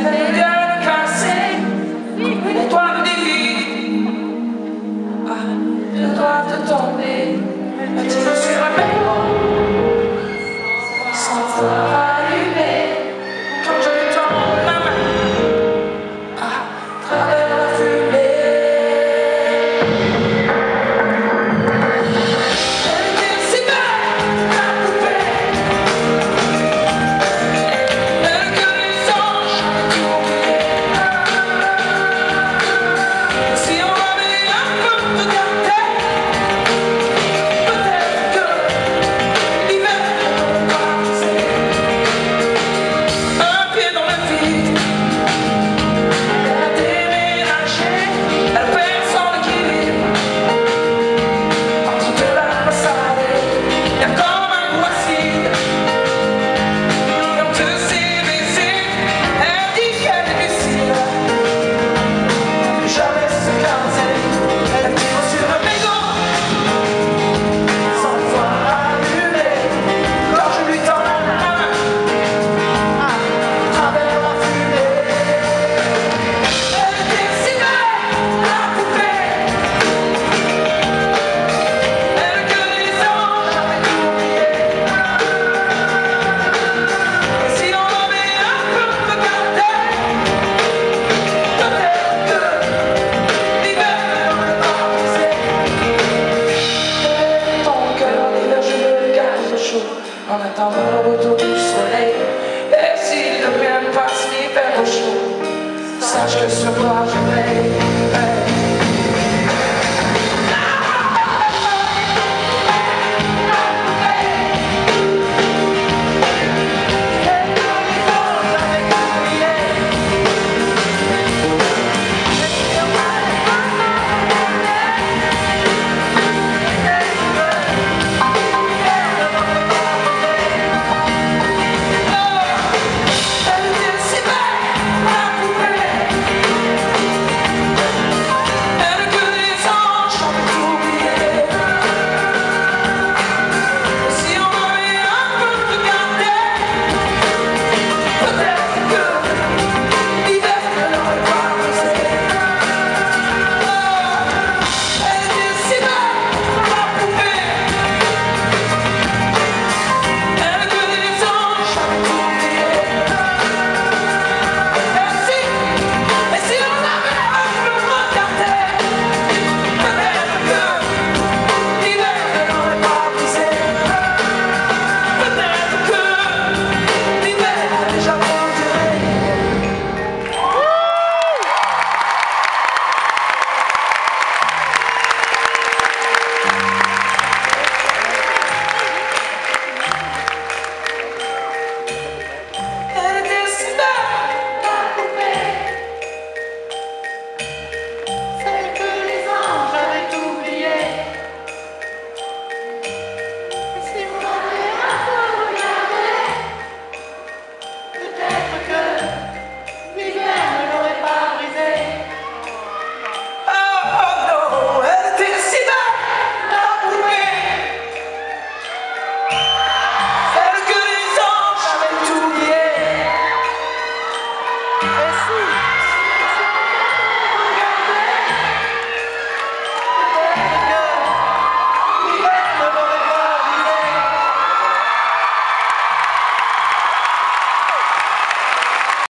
Tomber, attiré sur un béton, sans voir allumer, quand je lui tends ma main, à travers la fumée. Elle était si belle, la poupée, elle que les anges avaient oublié. Si on avait un peu de gâteau, en attendant le retour du soleil. Et s'il ne vient pas s'y faire au chaud, sache que sur toi je veille.